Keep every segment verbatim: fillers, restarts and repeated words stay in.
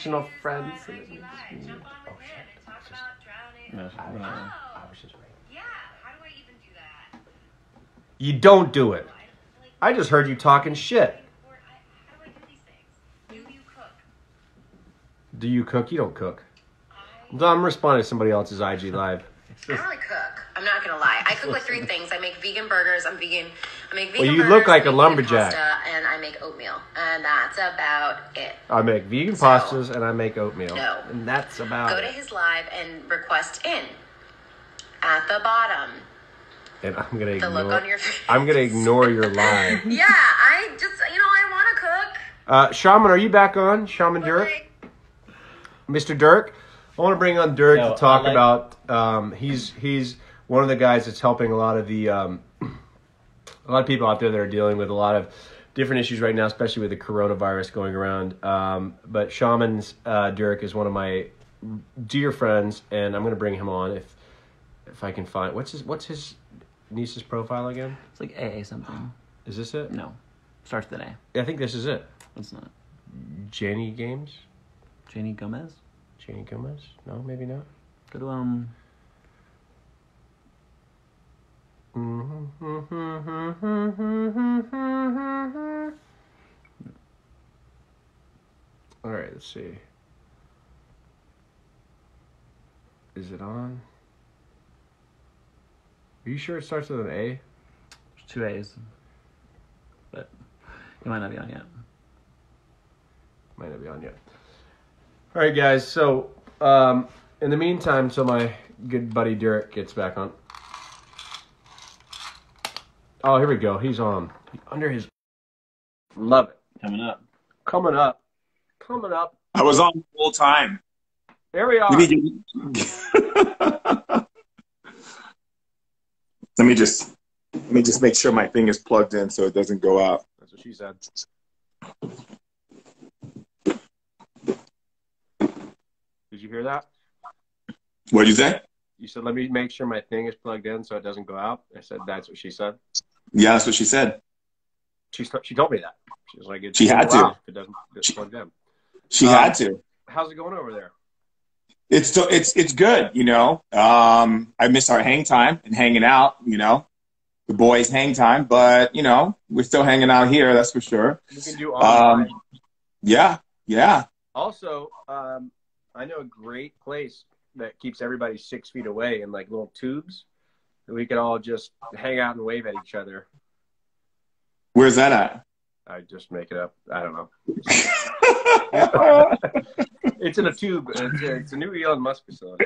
Professional friends. Uh, I G Live. Jump on Oh with shit! it and talk Just, about drowning. No, I, no. I was just waiting. Yeah. How do I even do that? You don't do it. Like, I just heard you talking shit. how do I do these things? Do you cook? Do you cook? You don't cook. I, No, I'm responding to somebody else's I G Live. I don't really cook. I'm not gonna lie. I cook like three things. I make vegan burgers. I'm vegan. I make vegan Well, you burgers, look like I a make lumberjack. vegan pasta, and I make oatmeal, and that's about it. I make vegan So, pastas and I make oatmeal. no. And that's about Go to it. his live and request in. At the bottom, And I'm gonna the ignore. look on your face. I'm gonna ignore your live. Yeah, I just, you know, I want to cook. Uh, Shaman, are you back on? Shaman Dirk, Like, Mister Dirk. I want to bring on Dirk No, to talk I like- about. Um, he's he's one of the guys that's helping a lot of the um, a lot of people out there that are dealing with a lot of different issues right now, especially with the coronavirus going around. Um, but Shaman's uh, Dirk is one of my dear friends, and I'm going to bring him on if if I can find what's his what's his niece's profile again? It's like A A something. Is this it? No. Starts with an I think this is it. A. It's not. Jenny Games, Janie Gomez? Jenny Gomez. No, maybe not. Go to, um... All right, let's see. Is it on? Are you sure it starts with an A? There's two A's. But it might not be on yet. Might not be on yet. All right, guys. So, um, in the meantime, so my good buddy Derek gets back on. Oh, here we go. He's on. Under his... Love it. Coming up. Coming up. Coming up. I was on the whole time. There we are. Let me, let me just let me just make sure my thing is plugged in so it doesn't go out. That's what she said. Did you hear that? What did you say? You said, let me make sure my thing is plugged in so it doesn't go out. I said, that's what she said. Yeah, that's what she said. She she told me that. She was like, it She had doesn't go to. out if it doesn't get plugged in. She Um, had to. How's it going over there? It's still it's it's good, you know. Um, I miss our hang time and hanging out, you know. The boys hang time, but you know, we're still hanging out here, that's for sure. We can do online. Um, yeah, yeah. Also, um, I know a great place that keeps everybody six feet away in like little tubes that we could all just hang out and wave at each other. Where's that at? I just make it up. I don't know. It's in a tube. It's a, it's a new Elon Musk facility.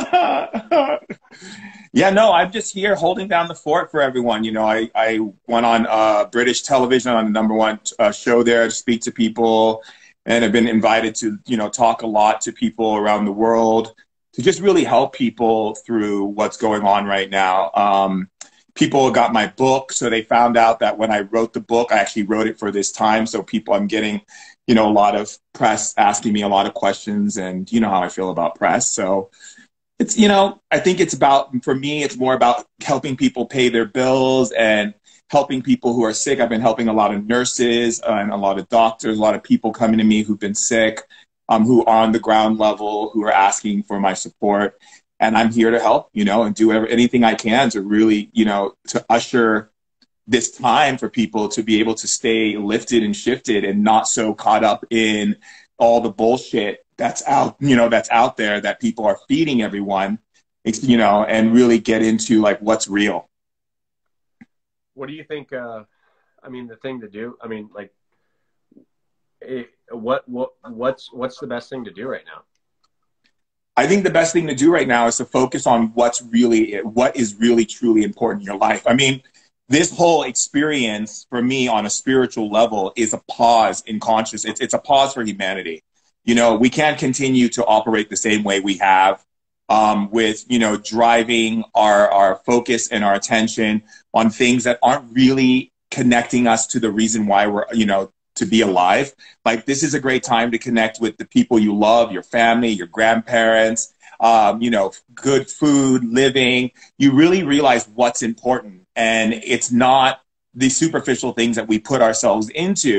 Yeah, no, I'm just here holding down the fort for everyone. You know, I, I went on uh, British television on the number one uh, show there to speak to people, and I've been invited to, you know, talk a lot to people around the world to just really help people through what's going on right now. Um, people got my book, so they found out that when I wrote the book, I actually wrote it for this time. So people, I'm getting, you know, a lot of press asking me a lot of questions, and you know how I feel about press. So it's, you know, I think it's about, for me, it's more about helping people pay their bills and helping people who are sick. I've been helping a lot of nurses and a lot of doctors, a lot of people coming to me who've been sick, um, who are on the ground level, who are asking for my support. And I'm here to help, you know, and do ever, anything I can to really, you know, to usher this time for people to be able to stay lifted and shifted and not so caught up in all the bullshit that's out, you know, that's out there that people are feeding everyone, you know, and really get into like what's real. What do you think? Uh, I mean, the thing to do. I mean, like, it, what what what's what's the best thing to do right now? I think the best thing to do right now is to focus on what's really, what is really truly important in your life. I mean, this whole experience for me on a spiritual level is a pause in consciousness. It's, it's a pause for humanity. You know, we can't continue to operate the same way we have um, with, you know, driving our, our focus and our attention on things that aren't really connecting us to the reason why we're, you know, to be alive. Like, this is a great time to connect with the people you love, your family, your grandparents, um, you know, good food, living. You really realize what's important. And it's not the superficial things that we put ourselves into.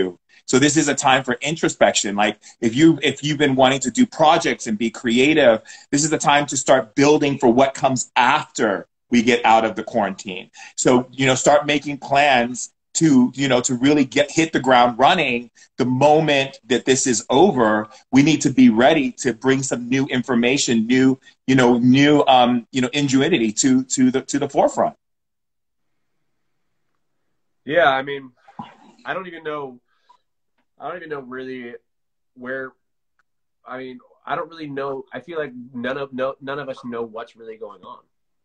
So this is a time for introspection. Like if you if you've been wanting to do projects and be creative, this is the time to start building for what comes after we get out of the quarantine. So, you know, start making plans to, you know, to really get hit the ground running the moment that this is over. We need to be ready to bring some new information, new, you know, new, um, you know, ingenuity to, to the, to the forefront. Yeah. I mean, I don't even know, I don't even know really where, I mean, I don't really know. I feel like none of, no, none of us know what's really going on.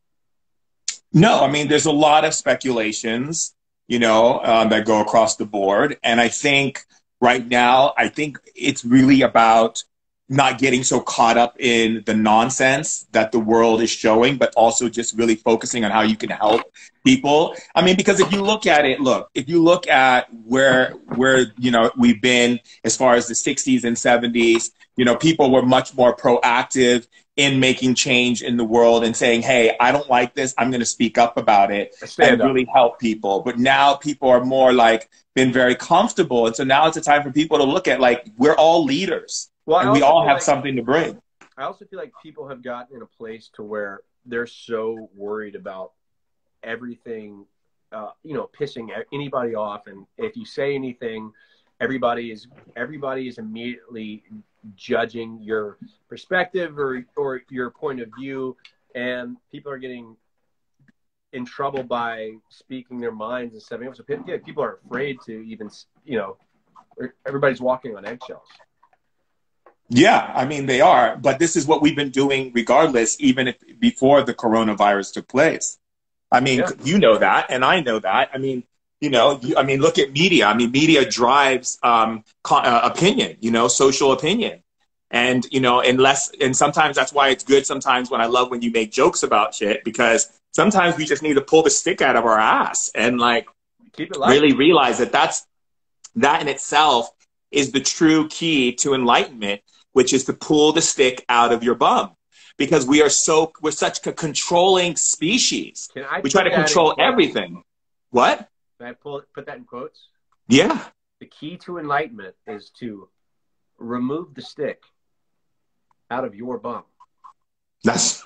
No, I mean, there's a lot of speculations, you know, um, that go across the board. And I think right now, I think it's really about not getting so caught up in the nonsense that the world is showing, but also just really focusing on how you can help people. I mean, because if you look at it, look, if you look at where, where, you know, we've been as far as the sixties and seventies, you know, people were much more proactive in making change in the world and saying, hey, I don't like this. I'm going to speak up about it Stand and up. really help people. But now people are more like been very comfortable. And so now it's a time for people to look at like, we're all leaders Well, and I we also all feel have like- something to bring. I also feel like people have gotten in a place to where they're so worried about everything, uh, you know, pissing anybody off. And if you say anything, everybody is, everybody is immediately judging your perspective or, or your point of view. And people are getting in trouble by speaking their minds and stuff. So people are afraid to even, you know, everybody's walking on eggshells. Yeah, I mean, they are. But this is what we've been doing regardless, even if before the coronavirus took place. I mean, yeah. You know that, and I know that. I mean, you know, you, I mean, look at media. I mean, media drives um, uh, opinion, you know, social opinion. And, you know, unless, and sometimes that's why it's good sometimes when I love when you make jokes about shit, because sometimes we just need to pull the stick out of our ass and like keep it light. Really realize that that's, that in itself is the true key to enlightenment, which is to pull the stick out of your bum. Because we are so, we're such a controlling species. We try to control everything. What? Can I pull, put that in quotes? Yeah. The key to enlightenment is to remove the stick out of your bum. That's,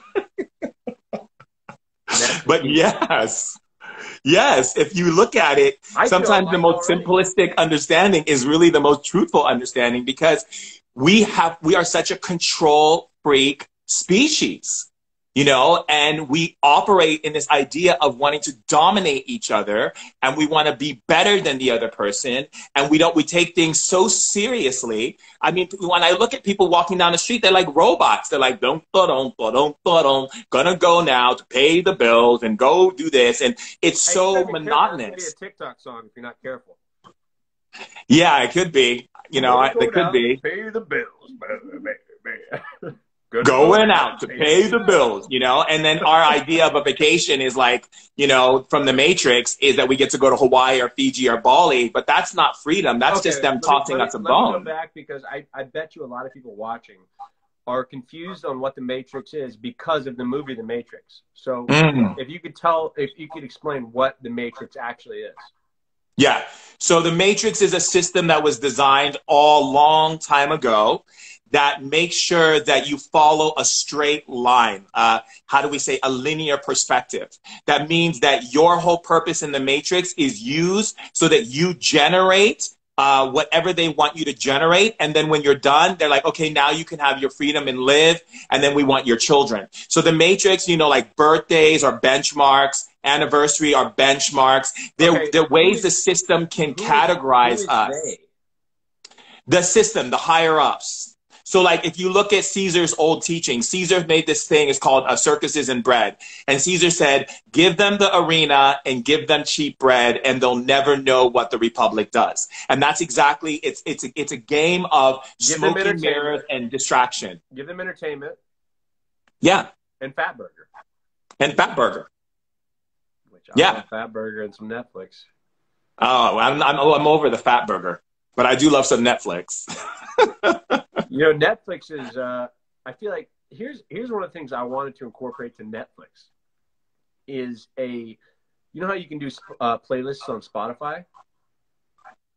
That's but yes. Yes, if you look at it, I sometimes the most already. simplistic understanding is really the most truthful understanding, because we have, we are such a control freak species, you know, and we operate in this idea of wanting to dominate each other, and we want to be better than the other person, and we don't, we take things so seriously. I mean, when I look at people walking down the street, they're like robots. They're like, don't, don't, don't, don't, gonna go now to pay the bills and go do this. And it's hey, so monotonous. It's gonna be a TikTok song if you're not careful. Yeah, it could be. You know, I, it could be. Pay the bills. Going out to pay the bills, you know, and then our idea of a vacation is like, you know, from the Matrix is that we get to go to Hawaii or Fiji or Bali, but that's not freedom. That's okay, just them tossing us a let bone. Me go back because I, I bet you a lot of people watching are confused on what the Matrix is because of the movie The Matrix. So mm. if you could tell, if you could explain what the Matrix actually is. Yeah. So the Matrix is a system that was designed all long time ago that makes sure that you follow a straight line. Uh, how do we say a linear perspective? That means that your whole purpose in the Matrix is used so that you generate uh, whatever they want you to generate. And then when you're done, they're like, okay, now you can have your freedom and live. And then we want your children. So the Matrix, you know, like birthdays are benchmarks, anniversary are benchmarks. They're, okay. they're ways the system can categorize us. They? The system, the higher ups. So like if you look at Caesar's old teaching, Caesar made this thing, it's called uh, circuses and bread. And Caesar said, give them the arena and give them cheap bread and they'll never know what the Republic does. And that's exactly, it's it's a, it's a game of give smoking mirrors and distraction. Give them entertainment. Yeah. And Fat Burger. And Fat Burger. Which I yeah. love Fat Burger and some Netflix. Oh, I'm, I'm, I'm over the Fat Burger, but I do love some Netflix. You know, Netflix is, uh, I feel like, here's here's one of the things I wanted to incorporate to Netflix is a, you know how you can do uh, playlists on Spotify?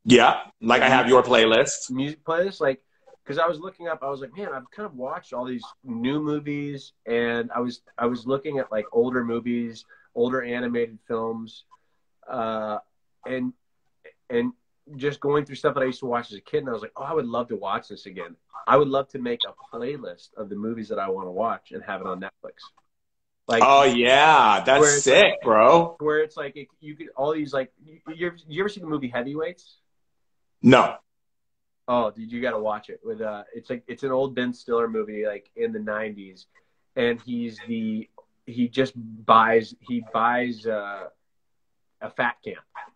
Yeah, like I have your playlist. Music playlist, like, because I was looking up, I was like, man, I've kind of watched all these new movies, and I was I was looking at like older movies, older animated films, uh, and and just going through stuff that I used to watch as a kid, and I was like, oh, I would love to watch this again. I would love to make a playlist of the movies that I want to watch and have it on Netflix. Like, oh yeah, that's sick, like, bro. Where it's like it, you could all these like you, you, ever, you ever see the movie Heavyweights? No. Oh, dude, you got to watch it. With uh, it's like it's an old Ben Stiller movie, like in the nineties, and he's the he just buys he buys uh, a fat camp,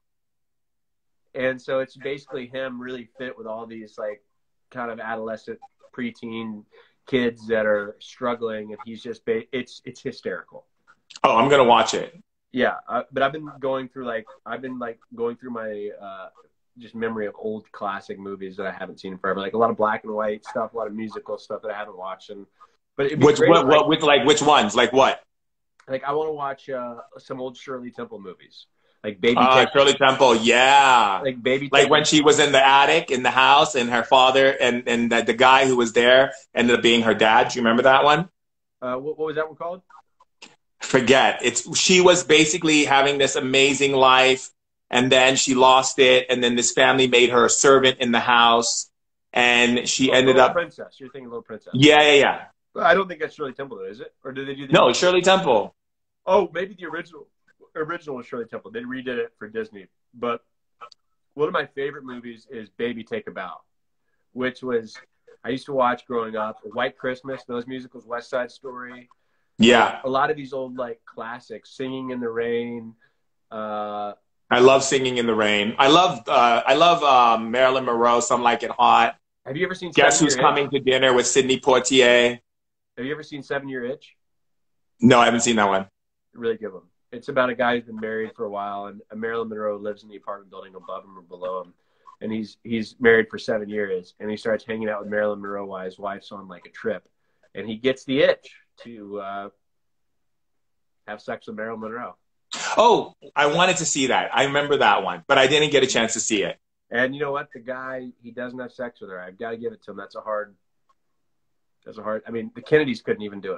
and so it's basically him really fit with all these like kind of adolescent, preteen kids that are struggling, and he's just ba- it's it's hysterical. Oh, I'm gonna watch it. Yeah, uh, but I've been going through like I've been like going through my uh, just memory of old classic movies that I haven't seen in forever, like a lot of black and white stuff, a lot of musical stuff that I haven't watched. And but it'd be which great, what, like, what which like which ones like what? Like I want to watch uh, some old Shirley Temple movies, like Baby. Uh, Take- Shirley Temple, yeah. Like Baby. Like Take- when she was in the attic in the house, and her father and and the, the guy who was there ended up being her dad. Do you remember that one? Uh, what, what was that one called? Forget. It's she was basically having this amazing life, and then she lost it, and then this family made her a servant in the house, and she oh, ended Little up. Princess. You're thinking Little Princess. Yeah, yeah, yeah. I don't think that's Shirley Temple, though, is it? Or did they do the No, Shirley Temple. Oh, maybe the original original was Shirley Temple. They redid it for Disney. But one of my favorite movies is Baby Take a Bow, which was I used to watch growing up. White Christmas, those musicals, West Side Story. Yeah. A lot of these old like classics, Singing in the Rain. Uh, I love Singing in the Rain. I love uh, I love um, Marilyn Monroe. Some Like It Hot. Have you ever seen Guess Seven Who's Year Coming Itch? to Dinner with Sidney Poitier? Have you ever seen Seven Year Itch? No, I haven't seen that one. Really good one. It's about a guy who's been married for a while, and Marilyn Monroe lives in the apartment building above him or below him, and he's he's married for seven years, and he starts hanging out with Marilyn Monroe while his wife's on like a trip, and he gets the itch to uh, have sex with Marilyn Monroe. Oh, I wanted to see that. I remember that one, but I didn't get a chance to see it. And you know what? The guy, he doesn't have sex with her. I've got to give it to him. That's a hard. That's a hard. I mean, the Kennedys couldn't even do it.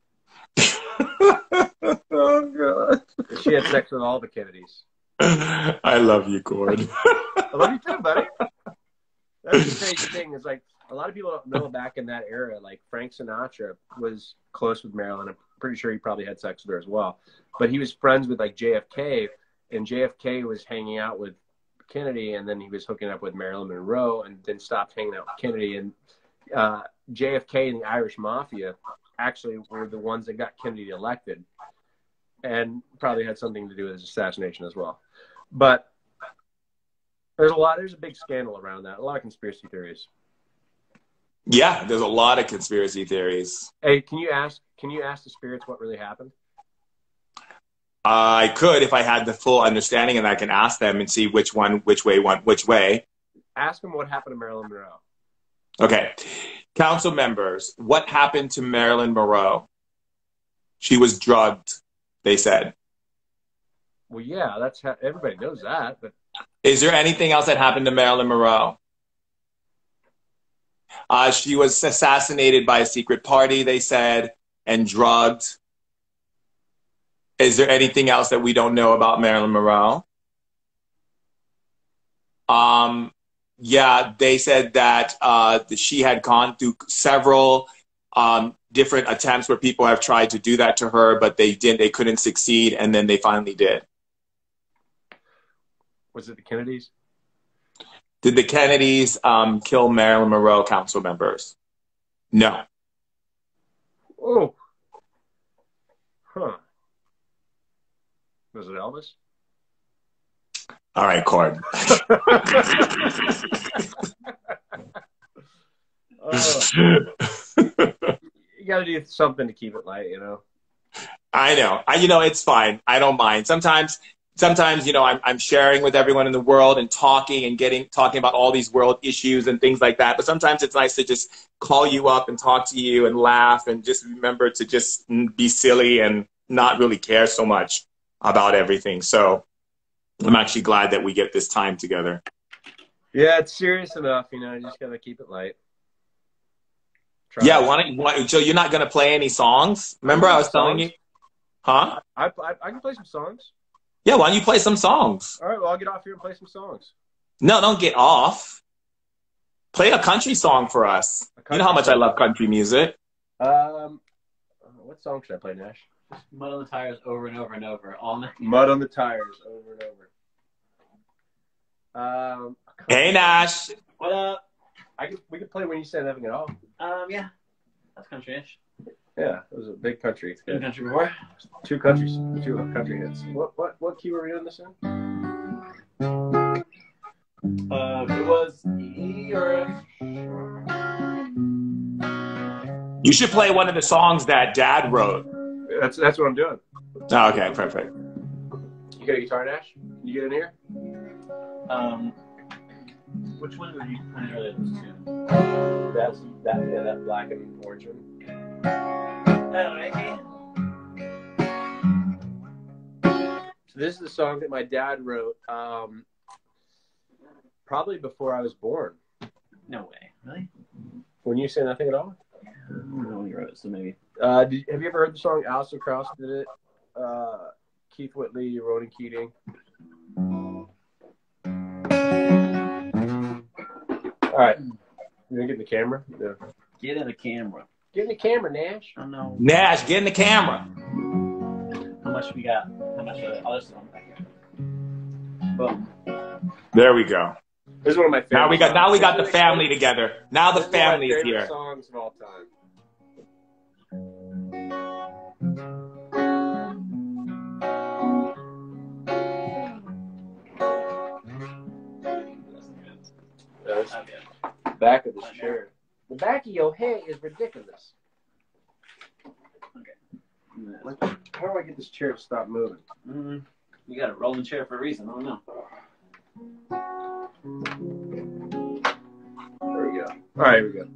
Oh, God. She had sex with all the Kennedys. I love you, Chord. I love you too, buddy. That's the crazy thing. Is like a lot of people don't know back in that era. Like Frank Sinatra was close with Marilyn. I'm pretty sure he probably had sex with her as well. But he was friends with like J F K, and J F K was hanging out with Kennedy, and then he was hooking up with Marilyn Monroe, and then stopped hanging out with Kennedy. And uh, J F K and the Irish Mafia actually were the ones that got Kennedy elected, and probably had something to do with his assassination as well. But there's a lot, there's a big scandal around that, a lot of conspiracy theories. Yeah, there's a lot of conspiracy theories. Hey, can you ask, can you ask the spirits what really happened? Uh, I could if I had the full understanding, and I can ask them and see which one, which way, one, which way. Ask them what happened to Marilyn Monroe. Okay. Council members, what happened to Marilyn Monroe? She was drugged, they said. Well, yeah, that's how, everybody knows that. But is there anything else that happened to Marilyn Monroe? Uh, she was assassinated by a secret party, they said, and drugged. Is there anything else that we don't know about Marilyn Monroe? Um, yeah, they said that uh, she had gone through several um, different attempts where people have tried to do that to her, but they didn't. They couldn't succeed, and then they finally did. Was it the Kennedys? Did the Kennedys um, kill Marilyn Monroe council members? No. Oh. Huh. Was it Elvis? All right, Chord. uh, you got to do something to keep it light, you know? I know. I, you know, it's fine. I don't mind. Sometimes, sometimes, you know, I'm, I'm sharing with everyone in the world and talking and getting, talking about all these world issues and things like that. But sometimes it's nice to just call you up and talk to you and laugh and just remember to just be silly and not really care so much about everything. So I'm actually glad that we get this time together. Yeah, it's serious enough. You know, you just gotta keep it light. Try Yeah, it. why don't you, why, so you're not gonna play any songs? Remember I was telling Songs? you? Huh? I, I I can play some songs. Yeah, why don't you play some songs? All right, well, I'll get off here and play some songs. No, don't get off. Play a country song for us. You know how much I love country music. Um, what song should I play, Nash? Mud on the tires over and over and over all night. Mud on the tires over and over. Um, Hey, Nash. What up? I can we can play When You Say Nothing at All. Um, yeah, that's country-ish. Yeah, it was a big country. Been country before. Two countries, two country hits. What what what key were we on this in? Uh, it was E or F. You should play one of the songs that Dad wrote. That's that's what I'm doing. Oh, okay, perfect. You got a guitar, Nash? Can you get in here? Um, which one were you playing earlier? Those two. That's that yeah, that black and orange one. Alrighty. So this is the song that my dad wrote, um, probably before I was born. No way. Really? When You Say Nothing at All? I don't know when you wrote it, so maybe. Uh, did, have you ever heard the song Alison Krauss did it? Uh, Keith Whitley, Ronan Keating. All right. You gonna get in the camera? Yeah. Get in the camera. Get in the camera, Nash. I don't know Nash, get in the camera. how much we got. How much of the other song back here. Boom. There we go. This is one of my favorite. Now we got now we got the songs. family together. Now the This is one of my family is favorite here. songs of all time. That's Okay. the back of this chair. The back of your head is ridiculous. Like, how do I get this chair to stop moving? Mm-hmm. You got a rolling chair for a reason. I don't know. There we go. All right, here we go.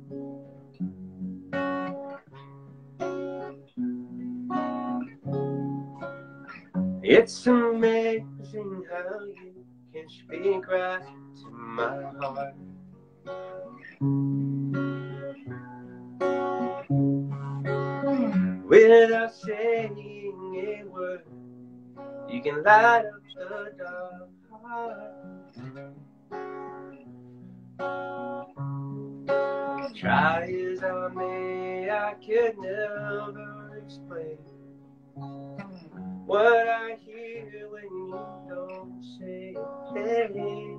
It's amazing how you can speak right to my heart. Without saying a word, you can light up the dark heart. Try as I may, I could never explain what I hear when you don't say a thing.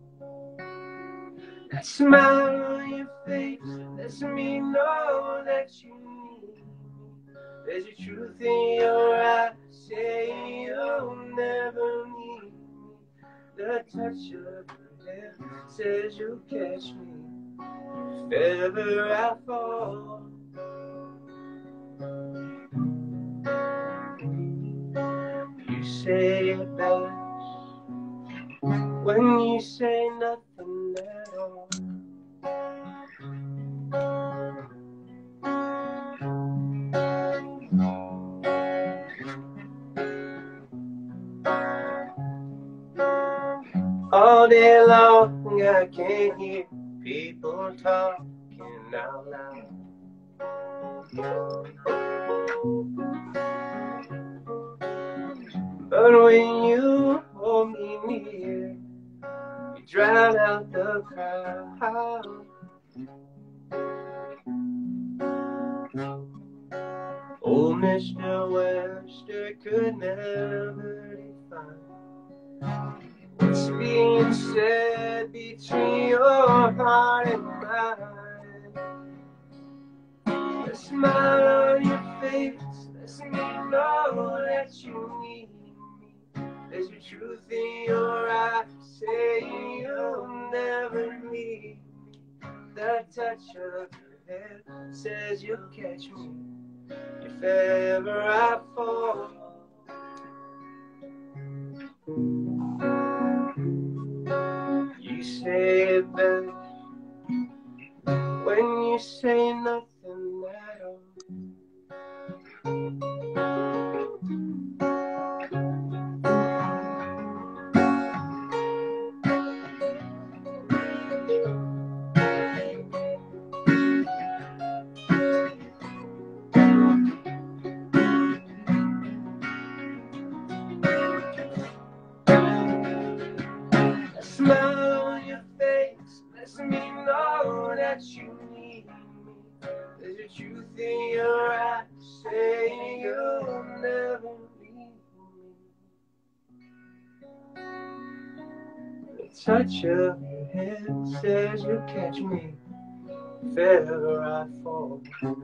That smile on your face lets me know that you need me. There's a truth in your eyes saying you'll never need me. The touch of your hair says you'll catch me if ever I fall. You say it best when you say nothing at all. All day long I can't hear people talking out loud. But when you hold me near, you drown out the crowd. Oh, Mister Webster could never define what's being said between your heart and mine. The smile on your face lets me know that you need me. There's a truth in your eyes saying you'll never leave me. The touch of your hair says you'll catch me if ever I fall. You say it best when you say nothing at all. truth in your eyes, saying you'll never leave me. The touch of your hand says you'll catch me if ever I fall.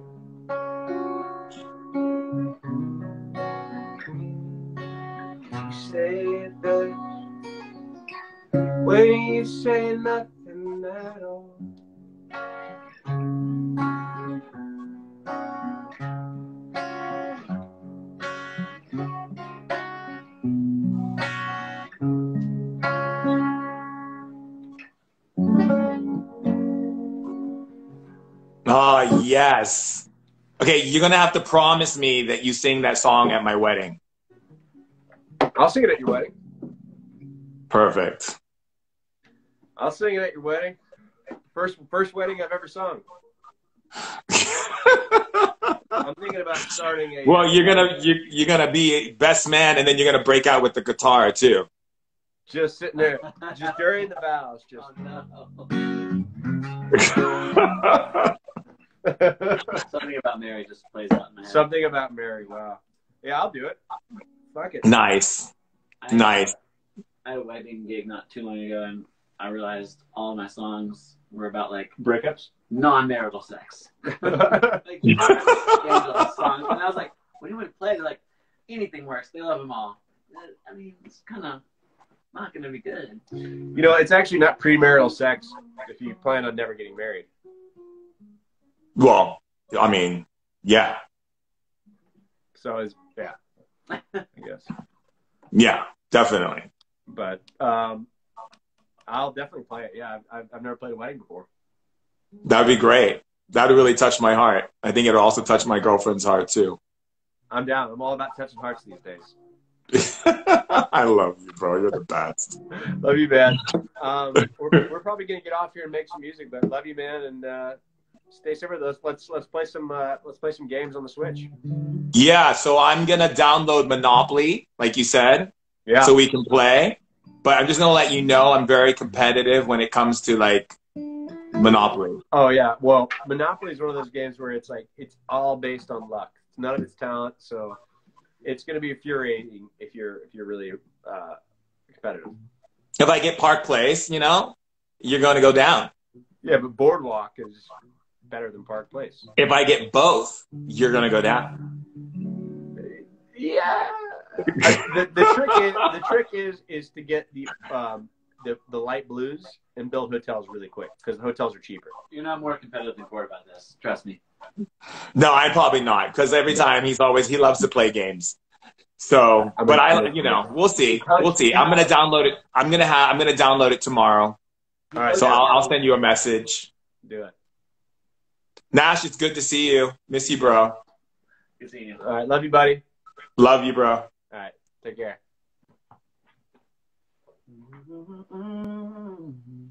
You say it best when you say nothing at all. Oh, yes. Okay, you're going to have to promise me that you sing that song at my wedding. I'll sing it at your wedding. Perfect. I'll sing it at your wedding. First first wedding I've ever sung. I'm thinking about starting a... Well, you're going to you're, you're gonna be best man, and then you're going to break out with the guitar, too. Just sitting there, just during the vows. Just... Oh, no. Something about Mary just plays out in my head. Something about Mary, wow. Yeah, I'll do it. Fuck it. Nice. I, Nice. I had a wedding gig not too long ago, and I realized all of my songs were about, like, Breakups? non-marital sex. Like, scandalous songs. And I was like, when you went play, they're like, anything works. They love them all. I mean, it's kind of not going to be good. You know, it's actually not premarital sex if you plan on never getting married. Well, I mean, yeah. So it's, yeah, I guess. Yeah, definitely. But um, I'll definitely play it. Yeah, I've, I've never played a wedding before. That'd be great. That'd really touch my heart. I think it'll also touch my girlfriend's heart, too. I'm down. I'm all about touching hearts these days. I love you, bro. You're the best. Love you, man. Um, we're, we're probably gonna get off here and make some music, but love you, man, and uh, stay safe with us. Let's let's play some uh, let's play some games on the Switch. Yeah, so I'm gonna download Monopoly, like you said, Yeah. so we can play. But I'm just gonna let you know I'm very competitive when it comes to like Monopoly. Oh yeah. Well, Monopoly is one of those games where it's like it's all based on luck. It's none of it's talent, so it's gonna be infuriating if you're if you're really uh, competitive. If I get Park Place, you know, you're gonna go down. Yeah, but Boardwalk is better than Park Place. If I get both, you're gonna go down. Yeah. I, the, the trick is the trick is is to get the um the, the light blues and build hotels really quick because the hotels are cheaper. You're not more competitive than Chord about this. Trust me. No, I'm probably not, because every time he's always he loves to play games. So, but I, you know, we'll see, we'll see. I'm gonna download it. I'm gonna have. I'm gonna download it tomorrow. All right. So I'll, I'll send you a message. Do it. Nash, it's good to see you. Miss you, bro. Good seeing you. All right. Love you, buddy. Love you, bro. All right. Take care.